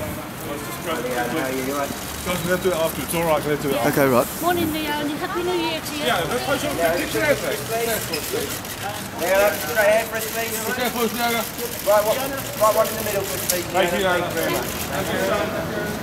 How are you? You all right? Guys, I'm going to do it after. It's all right. I'm going to do it after. Okay, right. Morning, Leon. Happy New Year to you. Yeah, let's push on the picture there, please. Leona, straight ahead for us, please. Okay, push, Leona. Right one in the middle for us, please. Thank you, Leona, very much. Thank you.